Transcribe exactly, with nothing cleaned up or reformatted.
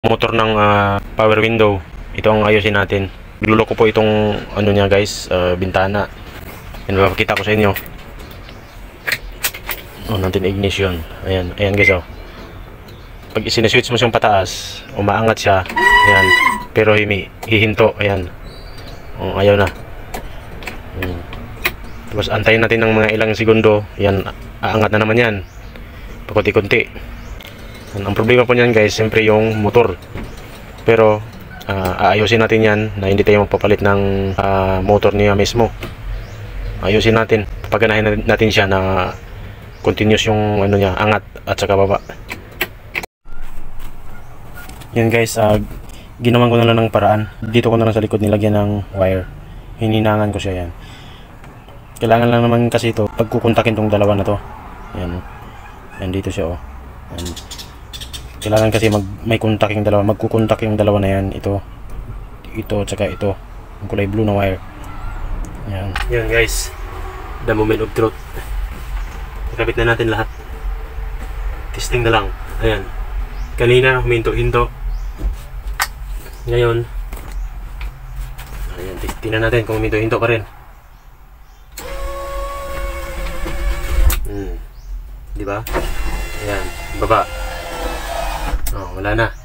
motor ng uh, power window. Ito ang ayusin natin. Bilulo ko po itong ano niya guys, uh, bintana. Yan, mapakita ko sa inyo. Oh, natin ignition. Ayan, ayan guys oh. Pag sineswitch mo siyang pataas, umaangat siya. Ayan. Pero himi, hihinto. Ayan. Oh, ayaw na. Hmm. Tapos antayin natin ng mga ilang segundo. Ayan, aangat na naman yan. Pakunti-kunti. Ang problema po niyan guys, siyempre yung motor. Pero uh, aayusin natin yan na hindi tayo magpapalit ng uh, motor niya mismo. Ayusin natin. Papaganahin natin siya na continuous yung ano niya, angat at saka baba. Yan guys, uh, ginawan ko na lang ng paraan. Dito ko na lang sa likod nilagyan ng wire. Hininangan ko siya yan. Kailangan lang naman kasi ito pagkukuntakin tong dalawa na to. Yan. Yan dito siya oh. Yan. Kailangan kasi mag may kontak yung dalawa, magkukontak yung dalawa na yan. Ito. Ito at saka ito. Yung kulay blue na wire. Yan. Yan guys. The moment of truth. Ikabit na natin lahat. Testing na lang. Ayan. Kanina huminto-hinto. Ngayon, ayan, tingnan natin kung huminto-hinto pa rin. Hmm. Di ba? Ayan, baba. Oh, wala na.